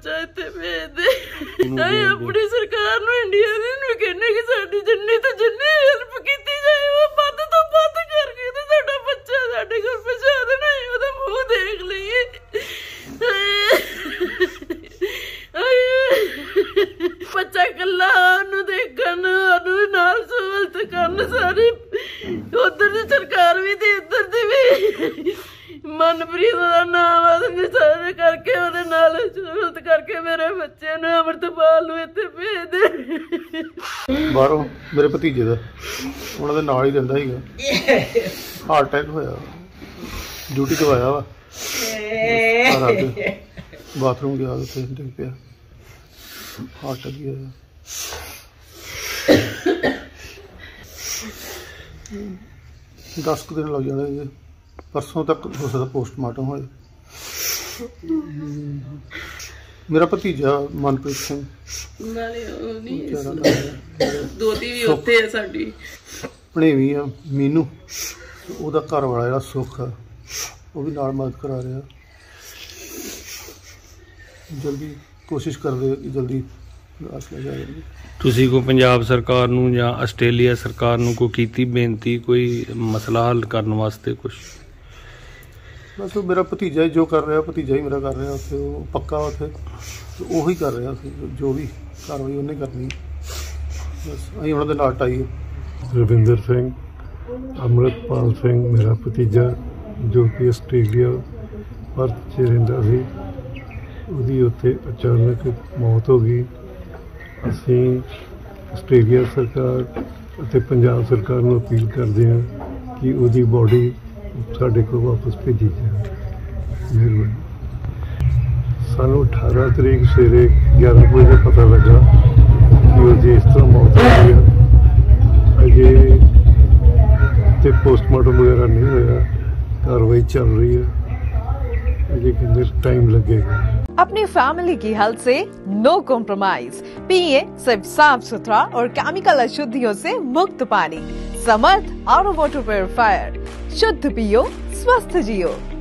बच्चा इत्थे भेज दे। ਅਸੀਂ ਆਪਣੀ ਸਰਕਾਰ ਨੂੰ ਇੰਡੀਆ ਦੀ ਨੂੰ ਕਹਿੰਦੇ ਕਿ ਸਾਡੀ ਜਿੰਨੀ ਤੋਂ ਜਿੰਨੀ ਹੈਲਪ ਕੀਤੀ ਜਾਏ ਉਹ ਵੱਧ ਤੋਂ ਵੱਧ ਕਰਕੇ ਤੇ ਸਾਡਾ ਬੱਚਾ ਸਾਡੇ ਕੋਲ ਪਹੁੰਚਾ ਦੇਣਾ, ਉਹਦਾ ਮੂੰਹ ਦੇਖ ਲਈਏ। ਬੱਚਾ ਕੱਲਾ ਉਹਨੂੰ ਦੇਖਣ, ਉਹਨੂੰ ਨਾਲ ਸਹੂਲਤ ਕਰਨ ਸਾਰੀ, ਉਧਰ ਦੀ ਸਰਕਾਰ ਵੀ ਤੇ ਇੱਧਰ ਦੀ ਵੀ। ਮਨਪ੍ਰੀਤ ਦਾ ਨਾਮ ਆ ਸਾਰੇ ਕਰਕੇ ਉਹਦੇ ਨਾਲ ਸਹੂਲਤ ਕਰਕੇ ਮੇਰੇ ਬੱਚੇ ਨੂੰ ਅੰਮ੍ਰਿਤਪਾਲ ਨੂੰ ਇੱਥੇ ਭੇਜ ਦੇ। ਬਾਹਰੋਂ ਮੇਰੇ ਭਤੀਜੇ ਦਾ ਉਹਨਾਂ ਦੇ ਨਾਲ ਹੀ ਰਹਿੰਦਾ ਸੀਗਾ, ਹਾਰਟ ਅਟੈਕ ਹੋਇਆ, ਡਿਊਟੀ ਤੋਂ ਆਇਆ ਵਾ, ਬਾਥਰੂਮ ਗਿਆ, ਉੱਥੇ ਡਿੱਗ ਪਿਆ, ਹਾਰਟ ਅਟੈਕ ਹੋਇਆ। 10 ਦਿਨ ਲੱਗ ਜਾਣੇ, परसों तक हो सकता पोस्टमार्टम होए। मेरा भतीजा मनप्रीत सिंह भणेवी आ, मीनू ਉਹਦਾ ਘਰ ਵਾਲਾ ਜਿਹੜਾ ਸੁੱਖ ਆ ਉਹ ਵੀ ਨਾਲ ਮਦਦ ਕਰਾ ਰਿਹਾ। ਜਲਦੀ ਕੋਸ਼ਿਸ਼ ਕਰਦੇ ਕਿ ਜਲਦੀ ਲਾਸ਼ ਲੈ ਜਾਏ। ਤੁਸੀਂ ਕੋਈ ਪੰਜਾਬ ਸਰਕਾਰ ਨੂੰ ਜਾਂ ਆਸਟ੍ਰੇਲੀਆ ਸਰਕਾਰ ਨੂੰ ਕੋਈ ਕੀਤੀ ਬੇਨਤੀ, ਕੋਈ ਮਸਲਾ ਹੱਲ ਕਰਨ ਵਾਸਤੇ ਕੁਛ? बस मेरा भतीजा जो कर रहा, भतीजा ही मेरा कर रहा उत्थे, वो पक्का उत्थे ਉਹੀ कर रहा ਸੀ, जो भी कार्रवाई उन्हें करनी। बस अं उन्होंने नाल टाई। रविंदर सिंह, अमृतपाल सिंह मेरा भतीजा जो कि आस्ट्रेलिया परथ 'ਚ ਰਹਿੰਦਾ ਸੀ, ਉਹਦੀ ਉੱਥੇ ਅਚਾਨਕ ਮੌਤ ਹੋ ਗਈ। ਅਸੀਂ ਆਸਟ੍ਰੇਲੀਆ ਸਰਕਾਰ ਅਤੇ ਪੰਜਾਬ ਸਰਕਾਰ ਨੂੰ ਅਪੀਲ ਕਰਦੇ ਹਾਂ ਕਿ ਉਹਦੀ ਬੋਡੀ ਸਾਡੇ ਕੋਲ ਵਾਪਸ ਭੇਜੀ ਜਾਏ। ਮਿਹਰਬਾਨੀ। ਸਾਨੂੰ 18 ਤਰੀਕ ਸਵੇਰੇ 11 ਵਜੇ ਦਾ ਪਤਾ ਲੱਗਾ ਕਿ ਉਹਦੀ ਇਸ ਤਰ੍ਹਾਂ ਮੌਤ ਹੋ ਗਈ ਹੈ। ਅਜੇ ਤੇ ਪੋਸਟਮਾਰਟਮ ਵਗੈਰਾ ਨਹੀਂ ਹੋਇਆ, कार्रवाई चल रही है, अजय कहते टाइम लगेगा। अपनी फैमिली की हेल्थ से नो कॉम्प्रोमाइज, पिए सिर्फ साफ सुथरा और केमिकल अशुद्धियों से मुक्त पानी। समर्थ आरो वाटर प्यूरिफायर, शुद्ध पियो स्वस्थ जियो।